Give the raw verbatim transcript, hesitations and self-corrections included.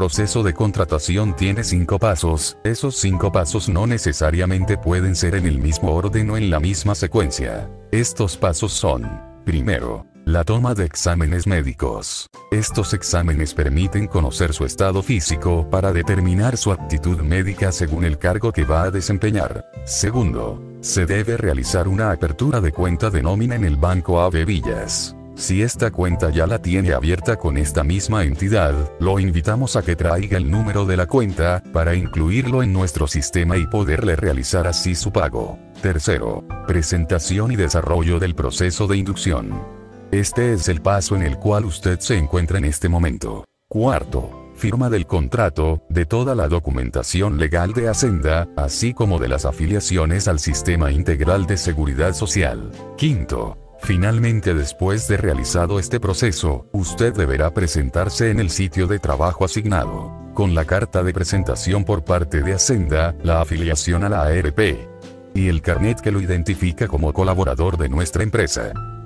proceso de contratación tiene cinco pasos. Esos cinco pasos no necesariamente pueden ser en el mismo orden o en la misma secuencia. Estos pasos son: primero, la toma de exámenes médicos. Estos exámenes permiten conocer su estado físico para determinar su aptitud médica según el cargo que va a desempeñar. Segundo, se debe realizar una apertura de cuenta de nómina en el Banco A B Villas. Si esta cuenta ya la tiene abierta con esta misma entidad, lo invitamos a que traiga el número de la cuenta, para incluirlo en nuestro sistema y poderle realizar así su pago. Tercero, presentación y desarrollo del proceso de inducción. Este es el paso en el cual usted se encuentra en este momento. Cuarto, firma del contrato, de toda la documentación legal de Hacienda, así como de las afiliaciones al Sistema Integral de Seguridad Social. Quinto, finalmente, después de realizado este proceso, usted deberá presentarse en el sitio de trabajo asignado, con la carta de presentación por parte de Hacienda, la afiliación a la A R P y el carnet que lo identifica como colaborador de nuestra empresa.